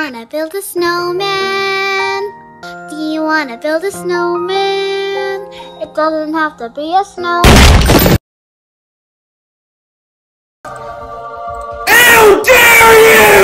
wanna build a snowman? Do you wanna build a snowman? It doesn't have to be a snow. How dare you!